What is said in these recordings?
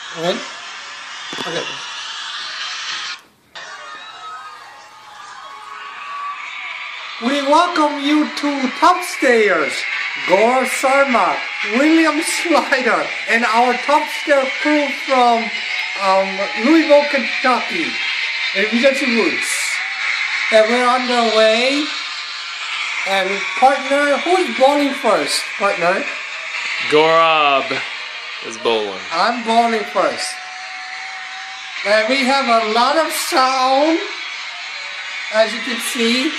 Okay. Okay. We welcome you to Top Stairs, Gaurav Sharma, William Slider, and our top stair crew from Louisville, Kentucky, and Regency Woods. And we're on the way. And partner, who's bowling first? Partner? Gaurav is bowling. I'm bowling first. And we have a lot of sound, as you can see.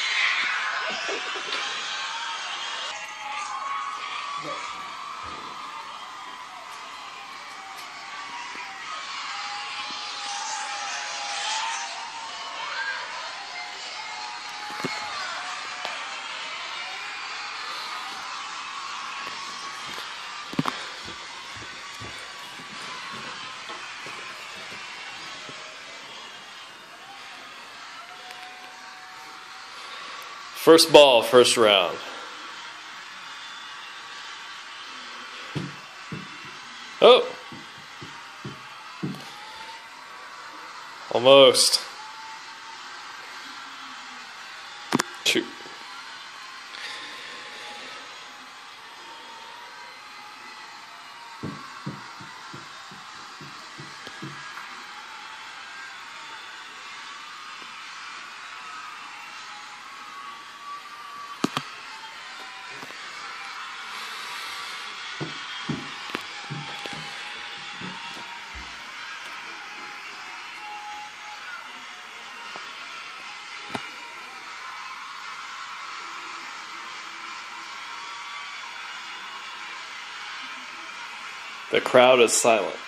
First ball, first round. Oh! Almost. Shoot. The crowd is silent.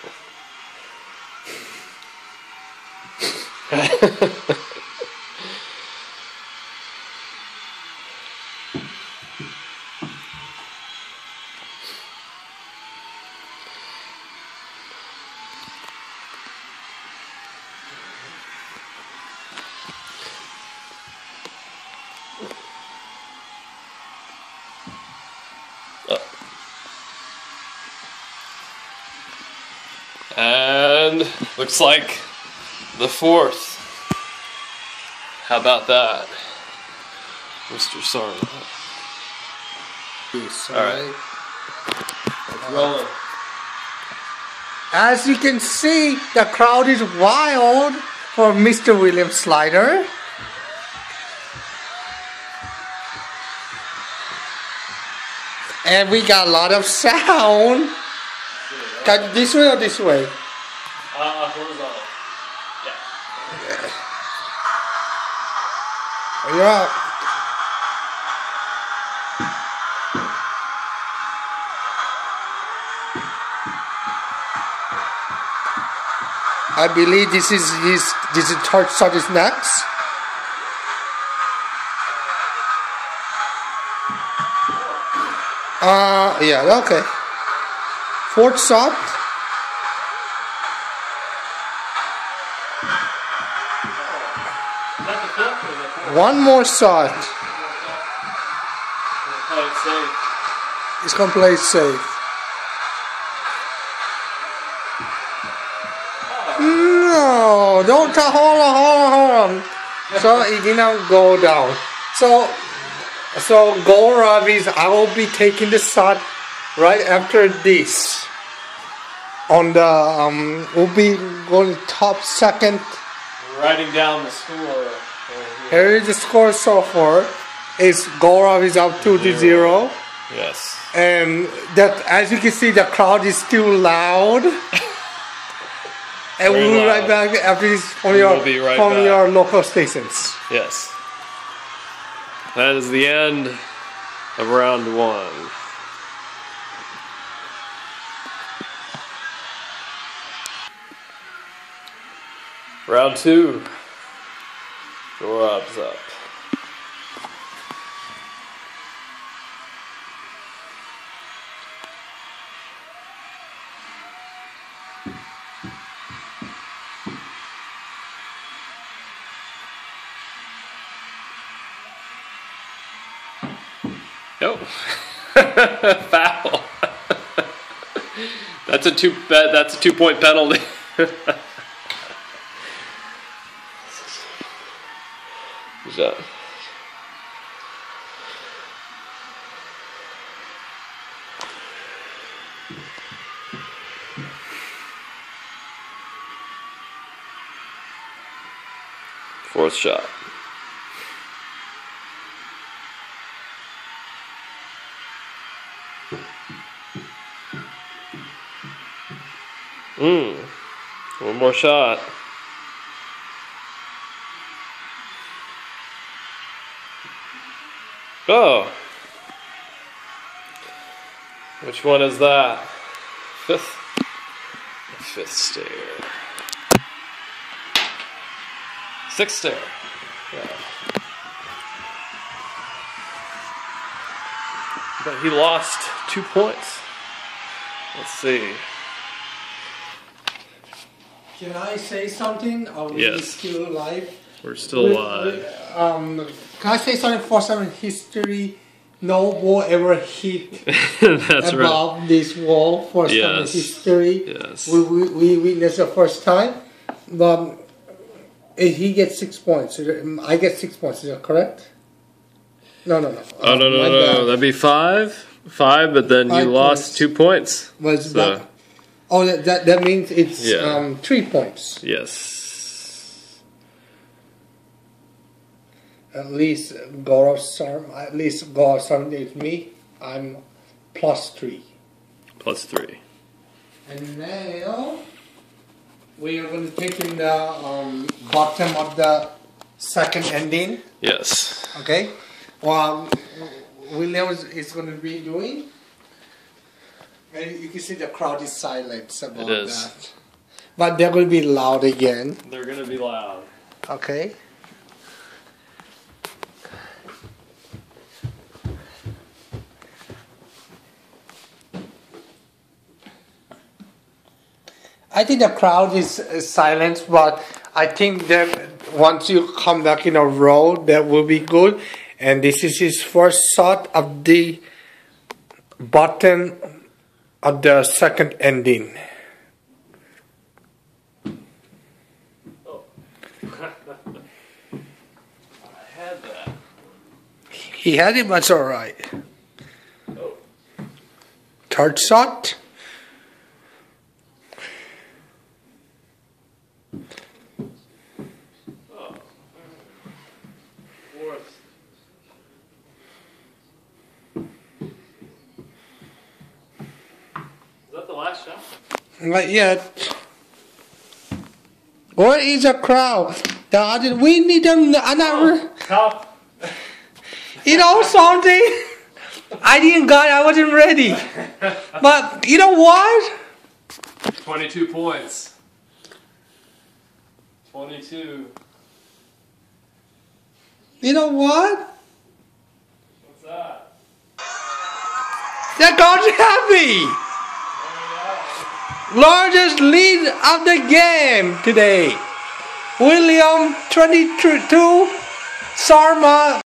And looks like the fourth. How about that, Mr. Sarma? Alright. Rolling. As you can see, the crowd is wild for Mr. William Slider. And we got a lot of sound. This way or this way? Horizontal. Yeah. Yeah. I believe this is third shot is next. Yeah, okay. Fourth shot. One more shot. He's gonna play it safe. No, don't hold on. So it didn't go down. So Gaurav is, I will be taking the shot right after this. On the we'll be going top second. Writing down the score. Here is the score so far. Is Gaurav is up 2-0. Yes. And that, as you can see, the crowd is still loud. And we'll be right back after this from your local stations. Yes. That is the end of round one. Round two. Gaurav's up. Nope. Foul. That That's a 2-point penalty. Good shot. Fourth shot. One more shot. Oh. Which one is that? Fifth? The fifth stair. Sixth stair. Yeah. But he lost 2 points. Let's see. Can I say something? Are we Yes. still alive? We're still alive. Can I say something? For some history, no ball ever hit That's right. above this wall. For some Yes. history, Yes. we witnessed the first time. But he gets 6 points. I get 6 points. Is that correct? No. Oh, no. That'd be 5. 5, but then 5 you lost points. 2 points. Was So, that? Oh, that means it's Yeah. 3 points. yes. At least Gaurav Sarma is me. I'm +3. Plus 3. And now we are going to take in the bottom of the second ending. Yes. Okay. Well, Williams is going to be doing. And you can see the crowd is silent about It is. that. But they're going to be loud again. They're going to be loud. Okay. I think the crowd is silent, but I think that once you come back in a row, that will be good. And this is his first shot of the bottom of the second ending. Oh. I had that. He had it, but it's alright. Oh. Third shot. Fourth. Is that the last shot? Not yet. Where is the crowd? We need another. Top. You know something? I wasn't ready. But you know what? 22 points. 22. You know what? What's that? They're God's happy. Largest lead of the game today. William 22, Sarma